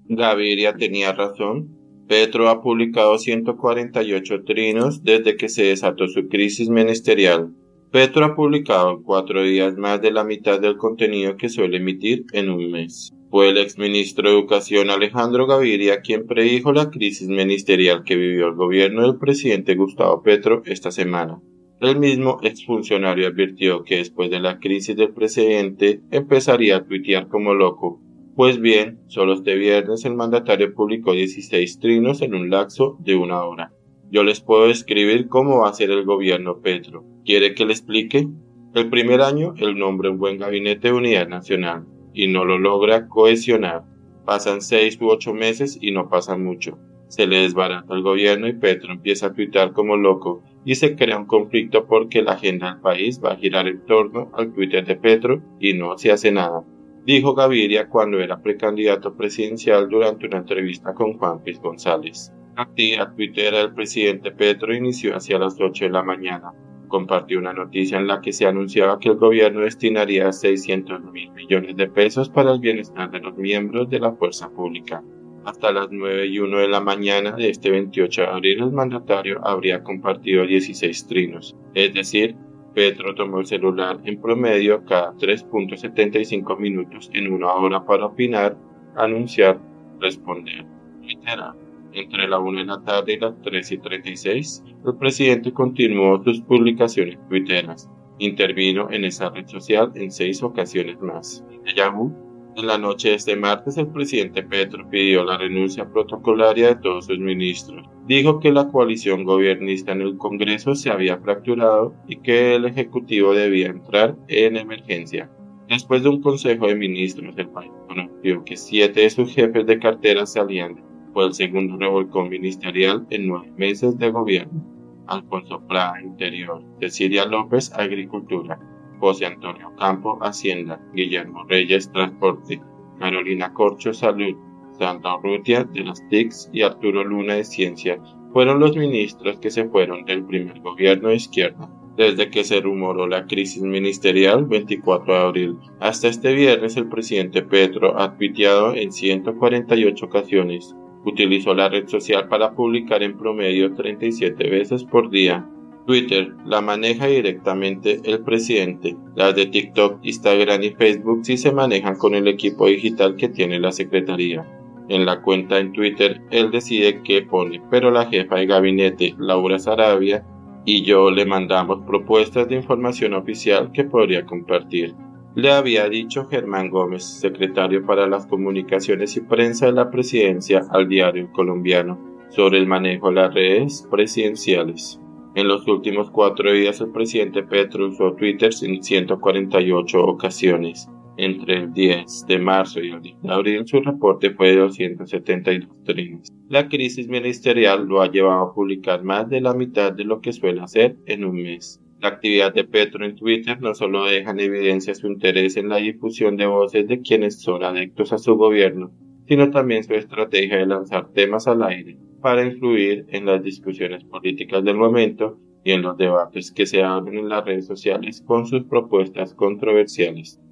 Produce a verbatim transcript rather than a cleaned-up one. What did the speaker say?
Gaviria tenía razón. Petro ha publicado ciento cuarenta y ocho trinos desde que se desató su crisis ministerial. Petro ha publicado en cuatro días más de la mitad del contenido que suele emitir en un mes. Fue el exministro de Educación Alejandro Gaviria quien predijo la crisis ministerial que vivió el gobierno del presidente Gustavo Petro esta semana. El mismo exfuncionario advirtió que después de la crisis del presidente empezaría a tuitear como loco. Pues bien, solo este viernes el mandatario publicó dieciséis trinos en un lapso de una hora. Yo les puedo describir cómo va a ser el gobierno Petro. ¿Quiere que le explique? El primer año él nombra un buen gabinete de unidad nacional y no lo logra cohesionar. Pasan seis u ocho meses y no pasa mucho. Se le desbarata el gobierno y Petro empieza a tuitar como loco y se crea un conflicto porque la agenda del país va a girar en torno al Twitter de Petro y no se hace nada, dijo Gaviria cuando era precandidato presidencial durante una entrevista con Juan Piz González. La actividad tuitera del presidente Petro inició hacia las ocho de la mañana. Compartió una noticia en la que se anunciaba que el gobierno destinaría seiscientos mil millones de pesos para el bienestar de los miembros de la fuerza pública. Hasta las nueve y uno de la mañana de este veintiocho de abril el mandatario habría compartido dieciséis trinos, es decir, Petro tomó el celular en promedio cada tres punto setenta y cinco minutos en una hora para opinar, anunciar, responder, literal. Entre la una de la tarde y las tres y treinta y seis, el presidente continuó sus publicaciones tuiteras. Intervino en esa red social en seis ocasiones más. Déjà vu. En la noche de este martes, el presidente Petro pidió la renuncia protocolaria de todos sus ministros. Dijo que la coalición gobernista en el Congreso se había fracturado y que el Ejecutivo debía entrar en emergencia. Después de un consejo de ministros, el país conoció que siete de sus jefes de cartera salían. Fue el segundo revolcón ministerial en nueve meses de gobierno. Alfonso Prada, Interior; Cecilia López, Agricultura; José Antonio Campo, Hacienda; Guillermo Reyes, Transporte; Carolina Corcho, Salud; Sandra Urrutia, de las T I Cs; y Arturo Luna, de Ciencia, fueron los ministros que se fueron del primer gobierno de izquierda. Desde que se rumoró la crisis ministerial, veinticuatro de abril, hasta este viernes, el presidente Petro ha tuiteado en ciento cuarenta y ocho ocasiones. Utilizó la red social para publicar en promedio treinta y siete veces por día. Twitter la maneja directamente el presidente. Las de TikTok, Instagram y Facebook sí se manejan con el equipo digital que tiene la secretaría. En la cuenta en Twitter, él decide qué pone, pero la jefa de gabinete, Laura Sarabia, y yo le mandamos propuestas de información oficial que podría compartir. Le había dicho Germán Gómez, secretario para las comunicaciones y prensa de la presidencia, al diario El Colombiano, sobre el manejo de las redes presidenciales. En los últimos cuatro días el presidente Petro usó Twitter en ciento cuarenta y ocho ocasiones. Entre el diez de marzo y el diez de abril su reporte fue de doscientos setenta y dos trinos. La crisis ministerial lo ha llevado a publicar más de la mitad de lo que suele hacer en un mes. La actividad de Petro en Twitter no solo deja en evidencia su interés en la difusión de voces de quienes son adeptos a su gobierno, sino también su estrategia de lanzar temas al aire para influir en las discusiones políticas del momento y en los debates que se abren en las redes sociales con sus propuestas controversiales.